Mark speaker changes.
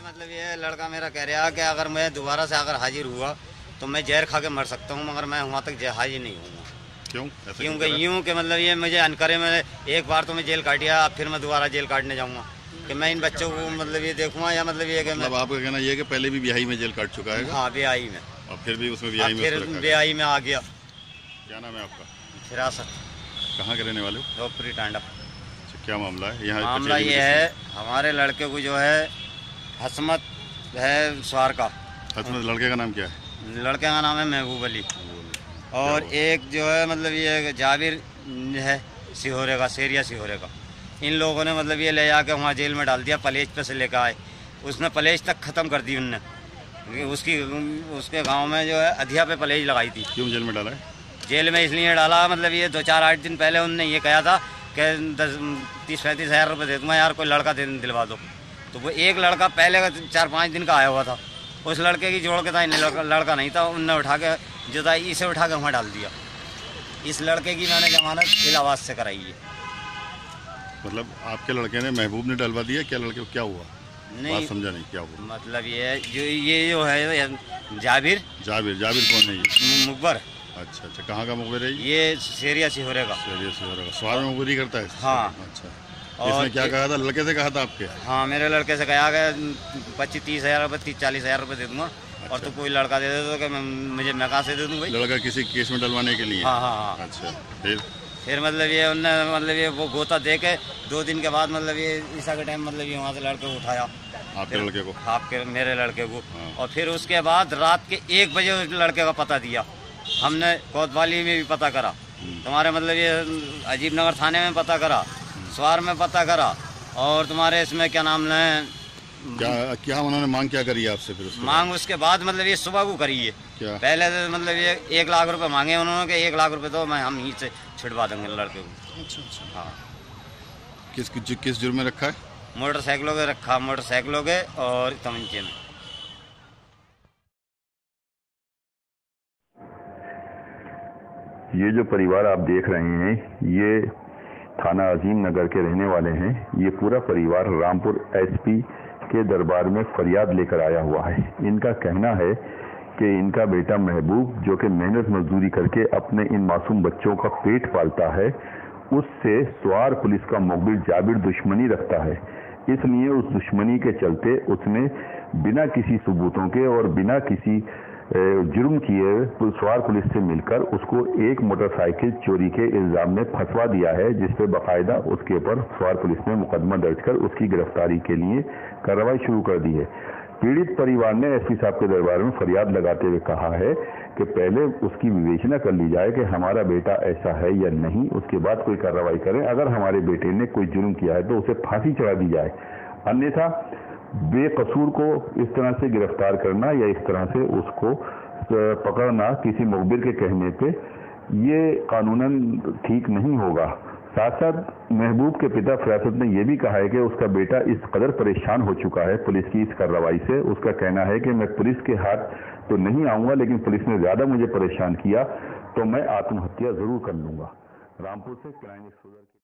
Speaker 1: मतलब ये लड़का मेरा कह रहा है कि अगर मैं दोबारा से अगर हाजिर हुआ तो मैं जहर खा के मर सकता हूँ, मगर मैं वहाँ तक हाजिर नहीं हूँ।
Speaker 2: क्यों?
Speaker 1: क्योंकि यूँ कि मतलब ये मुझे अनकरे में एक बार तो मैं जेल काटिया, अब फिर मैं दोबारा जेल काटने जाऊँगा कि मैं इन बच्चों को मतलब ये देखूँगा, या मतलब ये कि
Speaker 2: मतलब आपका कहना ये है कि पहले भी ब्याही में जेल काट चुका है?
Speaker 1: हाँ, ब्याही में,
Speaker 2: और फिर भी उसमें ब्याही में
Speaker 1: फिर ब्याही में आ गया।
Speaker 2: क्या नाम है आपका?
Speaker 1: फिरासत।
Speaker 2: कहाँ के रहने वाले हो?
Speaker 1: धोपरी टांडा।
Speaker 2: अच्छा, क्या मामला है यहाँ?
Speaker 1: मामला ये है, हमारे लड़के को जो है हसमत है स्वार का।
Speaker 2: हसमत लड़के का नाम क्या है?
Speaker 1: लड़के का नाम है महबूब अली। और एक जो है मतलब ये जाबिर है सिहोरे का, सेरिया सिहोरे का। इन लोगों ने मतलब ये ले जाके वहाँ जेल में डाल दिया, पलेज पे से लेकर आए। उसने पलेज तक ख़त्म कर दी उनने। उसके गांव में जो है अधिया पे पलेज लगाई थी।
Speaker 2: क्यों जेल में डाला है?
Speaker 1: जेल में इसलिए डाला, मतलब ये 2-4-8 दिन पहले उनने ये कहा था कि 30-35 हज़ार रुपये दे दूँगा यार, कोई लड़का दिलवा दो। तो वो एक लड़का पहले का 4-5 दिन का आया हुआ था, उस लड़के की जोड़ के था, लड़का नहीं था, उनने उठा के जुदाई से उठा के वहाँ डाल दिया। इस लड़के की मैंने जमानत इलाहाबाद से कराई है।
Speaker 2: मतलब आपके लड़के ने, महबूब ने डलवा दिया? क्या लड़के को क्या हुआ?
Speaker 1: नहीं,
Speaker 2: बात समझा नहीं, क्या हुआ?
Speaker 1: मतलब ये जो है जाबिर।
Speaker 2: जाबिर कौन है ये?
Speaker 1: मुखबर।
Speaker 2: अच्छा, कहाँ का मुखबिर है
Speaker 1: ये सेरिया सिहोरे का।
Speaker 2: सेरिया सिहोरे का। स्वार में मुखबिरी करता है?
Speaker 1: हाँ।
Speaker 2: अच्छा,
Speaker 1: और
Speaker 2: इसने क्या कहा था? लड़के से कहा था आपके?
Speaker 1: हाँ, मेरे लड़के से कहा गया 25-30 हज़ार रुपये, 30-40 हज़ार रुपये दे दूँगा। अच्छा। और तो कोई लड़का दे दे तो कि मुझे मैं कहाँ से दे दूँ भाई?
Speaker 2: लड़का किसी केस में डलवाने के लिए?
Speaker 1: हाँ हाँ हाँ।
Speaker 2: अच्छा,
Speaker 1: फिर मतलब ये उनने मतलब ये वो गोता दे के 2 दिन के बाद मतलब ये ईसा के टाइम मतलब ये वहाँ से लड़के को उठाया।
Speaker 2: आपके लड़के को?
Speaker 1: आपके मेरे लड़के को।
Speaker 2: हाँ।
Speaker 1: और फिर उसके बाद रात के 1 बजे उस लड़के का पता दिया। हमने कोतवाली में भी पता करा, तुम्हारे मतलब ये अजीब नगर थाने में पता करा, स्वार में पता करा, और तुम्हारे इसमें क्या नाम है,
Speaker 2: क्या उन्होंने मांग क्या करी आपसे? फिर
Speaker 1: मांग उसके बाद मतलब ये सुबह को करी है। क्या? पहले तो मतलब ये 1 लाख रुपए मांगे उन्होंने कि 1 लाख रुपए दो, मैं हम ही से छिड़वा देंगे लड़के को। अच्छा। हाँ।
Speaker 2: किस जुर्म में रखा है?
Speaker 1: मोटरसाइकिलों के रखा, मोटरसाइकिलों के और तमंचे में।
Speaker 3: ये जो परिवार आप देख रहे हैं, ये थाना अजीम नगर के रहने वाले हैं। ये पूरा परिवार रामपुर एसपी के दरबार में फरियाद लेकर आया हुआ है। इनका कहना है कि इनका बेटा महबूब, जो कि मेहनत मजदूरी करके अपने इन मासूम बच्चों का पेट पालता है, उससे स्वार पुलिस का मुखबिर जाबिर दुश्मनी रखता है। इसलिए उस दुश्मनी के चलते उसने बिना किसी सबूतों के और बिना किसी जुर्म किए स्वार पुलिस से मिलकर उसको एक मोटरसाइकिल चोरी के इल्जाम में फंसवा दिया है, जिसपे बाकायदा उसके ऊपर स्वार पुलिस ने मुकदमा दर्ज कर उसकी गिरफ्तारी के लिए कार्रवाई शुरू कर दी है। पीड़ित परिवार ने एसपी साहब के दरबार में फरियाद लगाते हुए कहा है कि पहले उसकी विवेचना कर ली जाए कि हमारा बेटा ऐसा है या नहीं, उसके बाद कोई कार्रवाई करें। अगर हमारे बेटे ने कोई जुर्म किया है तो उसे फांसी चढ़ा दी जाए, अन्यथा बेकसूर को इस तरह से गिरफ्तार करना या इस तरह से उसको पकड़ना किसी मुखबिर के कहने पे, ये कानूनन ठीक नहीं होगा। साथ साथ महबूब के पिता फिरासत ने यह भी कहा है कि उसका बेटा इस कदर परेशान हो चुका है पुलिस की इस कार्रवाई से, उसका कहना है कि मैं पुलिस के हाथ तो नहीं आऊंगा, लेकिन पुलिस ने ज्यादा मुझे परेशान किया तो मैं आत्महत्या जरूर कर लूंगा। रामपुर से क्राइम एक्सपोजर।